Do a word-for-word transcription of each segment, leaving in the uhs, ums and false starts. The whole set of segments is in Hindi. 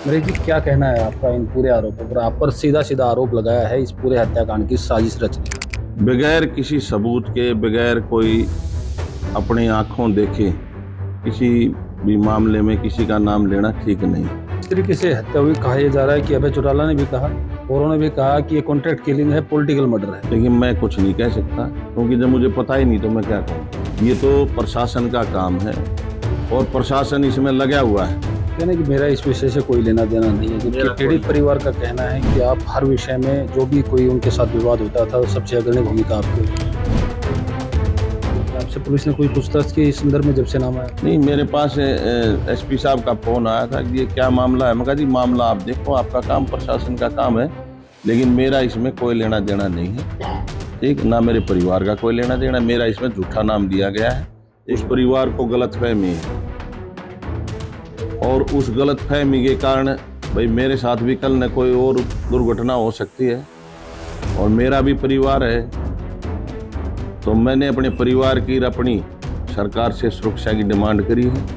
नरेश जी, क्या कहना है आपका इन पूरे आरोपों पर? आप पर सीधा सीधा आरोप लगाया है इस पूरे हत्याकांड की साजिश रचने का। बगैर किसी सबूत के, बगैर कोई अपनी आंखों देखे किसी भी मामले में किसी का नाम लेना ठीक नहीं। इस तरीके से हत्या हुई कहा यह जा रहा है कि अभय चौटाला ने भी कहा और उन्होंने भी कहा कि ये कॉन्ट्रैक्ट किलिंग है, पॉलिटिकल मर्डर है। लेकिन मैं कुछ नहीं कह सकता क्योंकि जब मुझे पता ही नहीं तो मैं क्या कहूँ। ये तो प्रशासन का काम है और प्रशासन इसमें लगा हुआ है। कहना कि मेरा इस विषय से कोई लेना देना नहीं है, जबकि पीड़ित परिवार का कहना है कि आप हर विषय में जो भी कोई उनके साथ विवाद होता था सबसे अग्रणी भूमिका आपकी होती है। आपसे पुलिस ने कोई पूछताछ की इस संदर्भ में जब से नाम आया? नहीं, मेरे पास एसपी साहब का फोन आया था कि ये क्या मामला है। मैं कहा जी मामला आप देखो, आपका काम प्रशासन का काम है, लेकिन मेरा इसमें कोई लेना देना नहीं है। ठीक ना, मेरे परिवार का कोई लेना देना। मेरा इसमें झूठा नाम दिया गया है। इस परिवार को गलतफहमी है और उस गलतफहमी के कारण भाई मेरे साथ भी कल न कोई और दुर्घटना हो सकती है और मेरा भी परिवार है, तो मैंने अपने परिवार की अपनी सरकार से सुरक्षा की डिमांड करी है।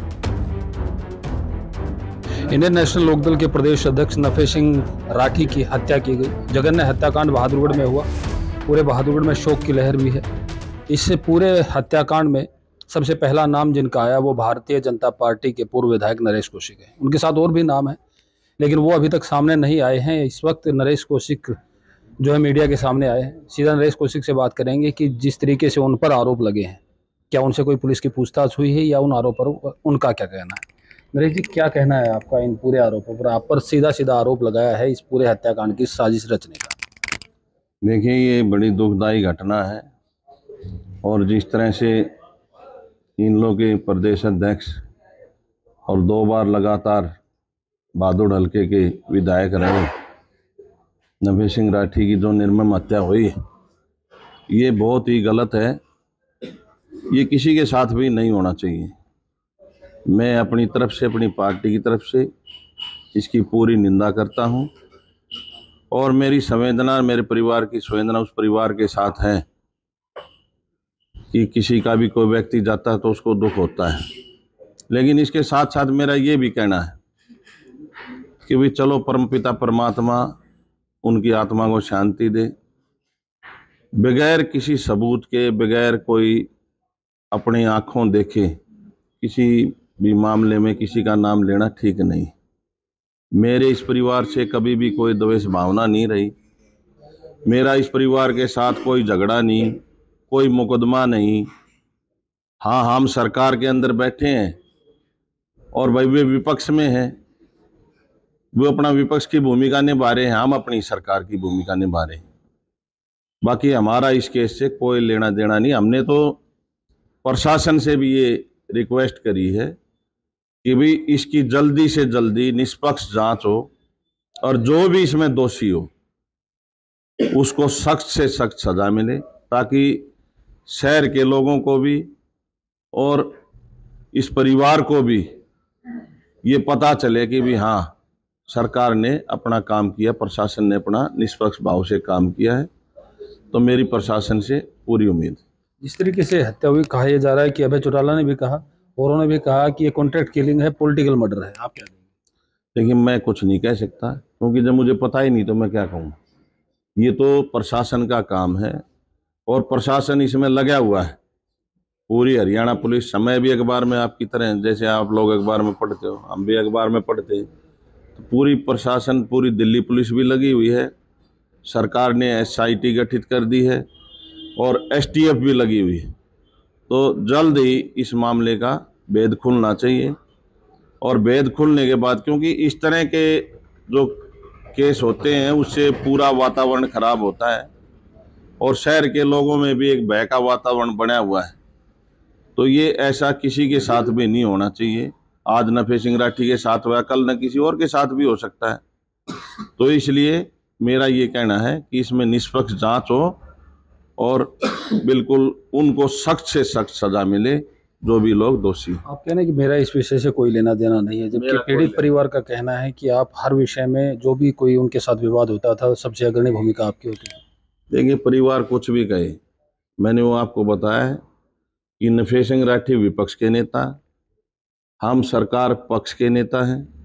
इंडियन नेशनल लोकदल के प्रदेश अध्यक्ष नफे सिंह राठी की हत्या की गई। जघन्य हत्याकांड बहादुरगढ़ में हुआ। पूरे बहादुरगढ़ में शोक की लहर भी है। इससे पूरे हत्याकांड में सबसे पहला नाम जिनका आया वो भारतीय जनता पार्टी के पूर्व विधायक नरेश कौशिक है। उनके साथ और भी नाम है, लेकिन वो अभी तक सामने नहीं आए हैं। इस वक्त नरेश कौशिक जो है मीडिया के सामने आए हैं। सीधा नरेश कौशिक से बात करेंगे कि जिस तरीके से उन पर आरोप लगे हैं, क्या उनसे कोई पुलिस की पूछताछ हुई है या उन आरोपों पर उनका क्या कहना है? नरेश जी, क्या कहना है आपका इन पूरे आरोपों पर? आप पर सीधा सीधा आरोप लगाया है इस पूरे हत्याकांड की साजिश रचने का। देखिए, ये बड़ी दुखदायी घटना है और जिस तरह से इन लोगों के प्रदेश अध्यक्ष और दो बार लगातार बहादुर हल्के के विधायक रहे नफे सिंह राठी की जो निर्मम हत्या हुई, ये बहुत ही गलत है। ये किसी के साथ भी नहीं होना चाहिए। मैं अपनी तरफ से, अपनी पार्टी की तरफ से इसकी पूरी निंदा करता हूं और मेरी संवेदना, मेरे परिवार की संवेदना उस परिवार के साथ है कि किसी का भी कोई व्यक्ति जाता है तो उसको दुख होता है। लेकिन इसके साथ साथ मेरा ये भी कहना है कि भी चलो परमपिता परमात्मा उनकी आत्मा को शांति दे। बगैर किसी सबूत के, बगैर कोई अपनी आंखों देखे किसी भी मामले में किसी का नाम लेना ठीक नहीं। मेरे इस परिवार से कभी भी कोई द्वेष भावना नहीं रही। मेरा इस परिवार के साथ कोई झगड़ा नहीं, कोई मुकदमा नहीं। हाँ, हम सरकार के अंदर बैठे हैं और भाई वे विपक्ष में हैं, वो अपना विपक्ष की भूमिका निभा रहे हैं, हम अपनी सरकार की भूमिका निभा रहे हैं। बाकी हमारा इस केस से कोई लेना देना नहीं। हमने तो प्रशासन से भी ये रिक्वेस्ट करी है कि भी इसकी जल्दी से जल्दी निष्पक्ष जांच हो और जो भी इसमें दोषी हो उसको सख्त से सख्त सजा मिले, ताकि शहर के लोगों को भी और इस परिवार को भी ये पता चले कि भी हाँ, सरकार ने अपना काम किया, प्रशासन ने अपना निष्पक्ष भाव से काम किया है। तो मेरी प्रशासन से पूरी उम्मीद। जिस तरीके से हत्या हुई कहा यह जा रहा है कि अभय चौटाला ने भी कहा और उन्होंने भी कहा कि ये कॉन्ट्रैक्ट किलिंग है, पॉलिटिकल मर्डर है। आप क्या कहेंगे? लेकिन मैं कुछ नहीं कह सकता क्योंकि जब मुझे पता ही नहीं तो मैं क्या कहूँ। ये तो प्रशासन का काम है और प्रशासन इसमें लगा हुआ है। पूरी हरियाणा पुलिस, समय भी अखबार में आपकी तरह, जैसे आप लोग अखबार में पढ़ते हो, हम भी अखबार में पढ़ते हैं, तो पूरी प्रशासन, पूरी दिल्ली पुलिस भी लगी हुई है। सरकार ने एस आई टी गठित कर दी है और एस टी एफ भी लगी हुई है। तो जल्द ही इस मामले का भेद खुलना चाहिए और भेद खुलने के बाद, क्योंकि इस तरह के जो केस होते हैं उससे पूरा वातावरण खराब होता है और शहर के लोगों में भी एक भय का वातावरण बना हुआ है। तो ये ऐसा किसी के साथ भी नहीं होना चाहिए। आज नफे सिंह राठी के साथ हुआ, कल न किसी और के साथ भी हो सकता है। तो इसलिए मेरा ये कहना है कि इसमें निष्पक्ष जांच हो और बिल्कुल उनको सख्त से सख्त सजा मिले जो भी लोग दोषी। आप कहना कि मेरा इस विषय से कोई लेना देना नहीं है, जबकि पीड़ित परिवार का कहना है कि आप हर विषय में जो भी कोई उनके साथ विवाद होता था सबसे अग्रणी भूमिका आपकी होती है। देखिए, परिवार कुछ भी कहे, मैंने वो आपको बताया है कि नफे सिंह राठी विपक्ष के नेता, हम सरकार पक्ष के नेता हैं।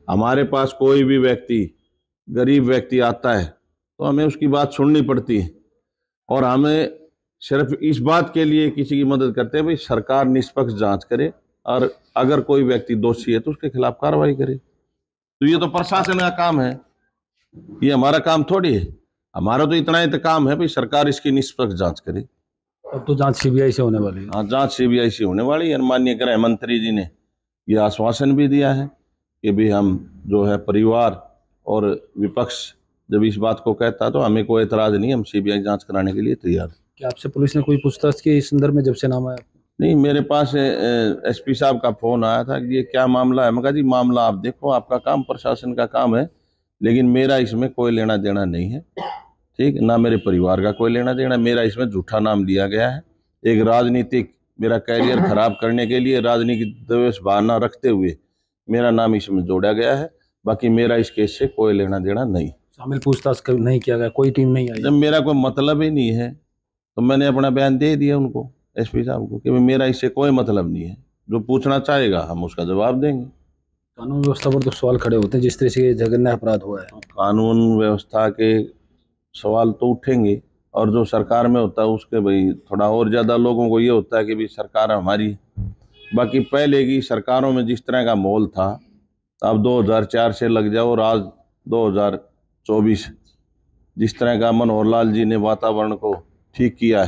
हमारे पास कोई भी व्यक्ति, गरीब व्यक्ति आता है तो हमें उसकी बात सुननी पड़ती है, और हमें सिर्फ इस बात के लिए किसी की मदद करते हैं भाई सरकार निष्पक्ष जांच करे, और अगर कोई व्यक्ति दोषी है तो उसके खिलाफ कार्रवाई करे। तो ये तो प्रशासन का काम है, ये हमारा काम थोड़ी है। हमारा तो इतना ही तो काम है भाई सरकार इसकी निष्पक्ष जांच करे। अब तो जांच सीबीआई से होने वाली है। हाँ, जांच सीबीआई से होने वाली है। माननीय गृह मंत्री जी ने ये आश्वासन भी दिया है कि भी हम जो है परिवार और विपक्ष जब इस बात को कहता है तो हमें कोई एतराज नहीं, हम सीबीआई जांच कराने के लिए तैयार। क्या आपसे पुलिस ने कोई पूछताछ की इस संदर्भ में जब से नाम आया? नहीं, मेरे पास एसपी साहब का फोन आया था कि ये क्या मामला है। मैं कहा जी मामला आप देखो, आपका काम प्रशासन का काम है, लेकिन मेरा इसमें कोई लेना देना नहीं है, ठीक ना, मेरे परिवार का कोई लेना देना। मेरा इसमें झूठा नाम दिया गया है, एक राजनीतिक मेरा कैरियर खराब करने के लिए राजनीतिक द्वेष भावना रखते हुए मेरा नाम इसमें जोड़ा गया है। बाकी मेरा इस केस से कोई लेना देना नहीं। शामिल पूछताछ नहीं किया गया, कोई टीम नहीं आई? जब मेरा कोई मतलब ही नहीं है तो मैंने अपना बयान दे दिया उनको, एसपी साहब को, कि मेरा इससे कोई मतलब नहीं है। जो पूछना चाहेगा हम उसका जवाब देंगे। कानून व्यवस्था पर तो सवाल खड़े होते हैं जिस तरह से जघन्य अपराध हुआ है। कानून व्यवस्था के सवाल तो उठेंगे, और जो सरकार में होता है उसके भाई थोड़ा और ज़्यादा लोगों को ये होता है कि भाई सरकार हमारी। बाकी पहले की सरकारों में जिस तरह का माहौल था, अब दो हज़ार चार से लग जाओ और आज दो हज़ार चौबीस जिस तरह का मनोहर लाल जी ने वातावरण को ठीक किया है,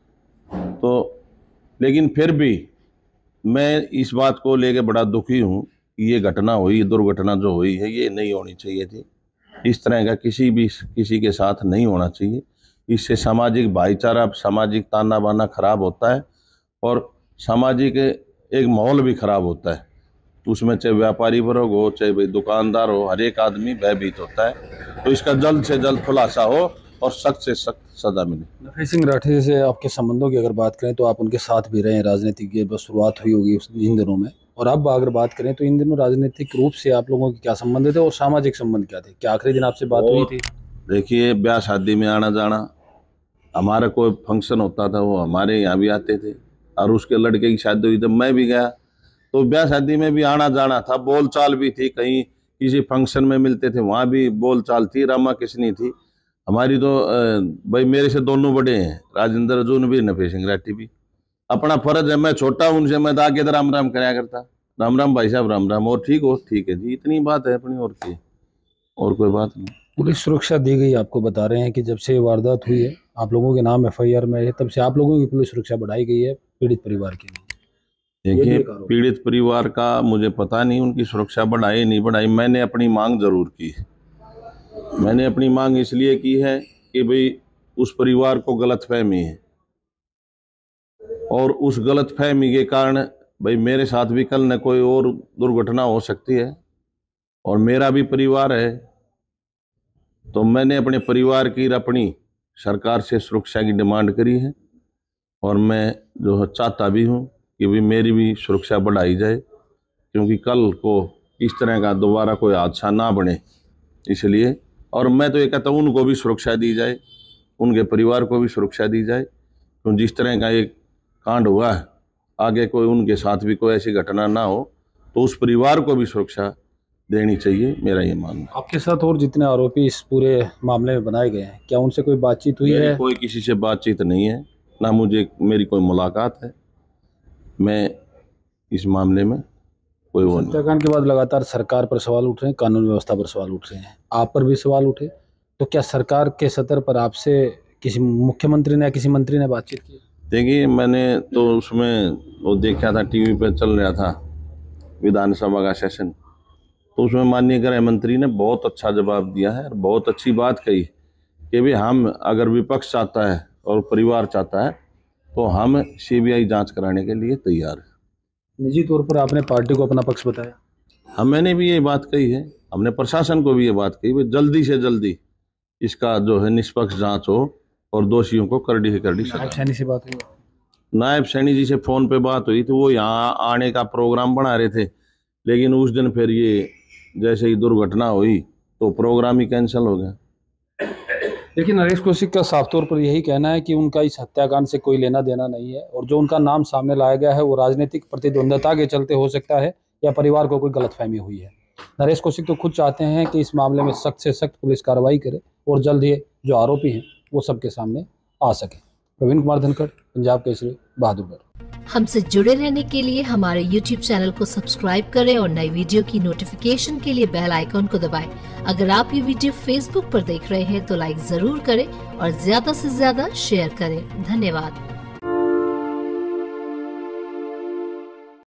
तो लेकिन फिर भी मैं इस बात को लेके बड़ा दुखी हूँ कि ये घटना हुई, दुर्घटना जो हुई है ये नहीं होनी चाहिए थी। इस तरह का किसी भी किसी के साथ नहीं होना चाहिए। इससे सामाजिक भाईचारा, सामाजिक ताना बाना खराब होता है, और सामाजिक एक माहौल भी खराब होता है। उसमें चाहे व्यापारी वर्ग हो, चाहे भाई दुकानदार हो, हर एक आदमी भयभीत होता है। तो इसका जल्द से जल्द खुलासा हो और सख्त से सख्त सजा मिले। नफे सिंह राठी से आपके संबंधों की अगर बात करें तो आप उनके साथ भी रहे, राजनीतिक की बस शुरुआत हुई होगी उस इन दिनों में, और अब अगर बात करें तो इन दिनों राजनीतिक रूप से आप लोगों के क्या संबंध थे और सामाजिक संबंध क्या थे? क्या आखिरी दिन आपसे बात हुई थी? देखिए, ब्याह शादी में आना जाना, हमारा कोई फंक्शन होता था वो हमारे यहाँ भी आते थे, और उसके लड़के की शादी हुई तो मैं भी गया, तो ब्याह शादी में भी आना जाना था, बोल चाल भी थी, कहीं किसी फंक्शन में मिलते थे वहाँ भी बोल चाल थी, रामा किसनी थी हमारी। तो भाई मेरे से दोनों बड़े हैं, राजेंद्र अर्जुन भी, नफे सिंह राठी भी। अपना फर्ज है, मैं छोटा उनसे, मैं दाके तो राम राम कराया करता, राम राम भाई साहब, राम राम, और ठीक हो, ठीक है जी, इतनी बात है अपनी, और की और कोई बात नहीं। पुलिस सुरक्षा दी गई, आपको बता रहे हैं कि जब से ये वारदात हुई है आप लोगों के नाम एफ आई आर में है, तब से आप लोगों की पुलिस सुरक्षा बढ़ाई गई है पीड़ित परिवार के लिए। देखिए, पीड़ित परिवार का मुझे पता नहीं उनकी सुरक्षा बढ़ाई नहीं बढ़ाई। मैंने अपनी मांग जरूर की। मैंने अपनी मांग इसलिए की है कि भाई उस परिवार को गलतफहमी है, और उस गलतफहमी के कारण भाई मेरे साथ भी कल न कोई और दुर्घटना हो सकती है, और मेरा भी परिवार है। तो मैंने अपने परिवार की अपनी सरकार से सुरक्षा की डिमांड करी है, और मैं जो चाहता भी हूँ कि भी मेरी भी सुरक्षा बढ़ाई जाए, क्योंकि कल को इस तरह का दोबारा कोई हादसा ना बने, इसलिए। और मैं तो ये कहता हूँ उनको भी सुरक्षा दी जाए, उनके परिवार को भी सुरक्षा दी जाए, क्योंकि जिस तरह का एक कांड हुआ है, आगे कोई उनके साथ भी कोई ऐसी घटना ना हो, तो उस परिवार को भी सुरक्षा देनी चाहिए, मेरा ये मानना। आपके साथ और जितने आरोपी इस पूरे मामले में बनाए गए हैं, क्या उनसे कोई बातचीत हुई है? कोई किसी से बातचीत नहीं है, ना मुझे मेरी कोई मुलाकात है। मैं इस मामले में कोई वो नहीं। हत्याकांड के बाद लगातार सरकार पर सवाल उठ रहे हैं, कानून व्यवस्था पर सवाल उठ रहे हैं, आप पर भी सवाल उठे, तो क्या सरकार के सतर पर आपसे किसी मुख्यमंत्री ने या किसी मंत्री ने बातचीत की? देखिए, मैंने तो उसमें वो देखा था, टीवी पे चल रहा था विधानसभा का सेशन, तो उसमें माननीय गृह मंत्री ने बहुत अच्छा जवाब दिया है और बहुत अच्छी बात कही कि भाई हम अगर विपक्ष चाहता है और परिवार चाहता है तो हम सीबीआई जांच कराने के लिए तैयार है। निजी तौर पर आपने पार्टी को अपना पक्ष बताया? हम मैंने भी ये बात कही है, हमने प्रशासन को भी ये बात कही, भाई जल्दी से जल्दी इसका जो है निष्पक्ष जांच हो और दोषियों को करड़ी से करड़ी सजा। नायब सैनी से बात हुई? नायब सैनी जी से फ़ोन पे बात हुई, तो वो यहाँ आने का प्रोग्राम बना रहे थे, लेकिन उस दिन फिर ये जैसे ही दुर्घटना हुई तो प्रोग्राम ही कैंसिल हो गया। लेकिन नरेश कौशिक का साफ तौर पर यही कहना है कि उनका इस हत्याकांड से कोई लेना देना नहीं है, और जो उनका नाम सामने लाया गया है वो राजनीतिक प्रतिद्वंदता के चलते हो सकता है या परिवार को कोई गलतफहमी हुई है। नरेश कौशिक तो खुद चाहते हैं कि इस मामले में सख्त से सख्त पुलिस कार्रवाई करे और जल्द ही जो आरोपी हैं वो सबके सामने आ सके। प्रवीण कुमार धनखड़, पंजाब केसरी, बहादुरगढ़। हमसे जुड़े रहने के लिए हमारे यूट्यूब चैनल को सब्सक्राइब करें और नई वीडियो की नोटिफिकेशन के लिए बेल आइकॉन को दबाएं। अगर आप ये वीडियो फेसबुक पर देख रहे हैं तो लाइक जरूर करें और ज्यादा से ज्यादा शेयर करें। धन्यवाद।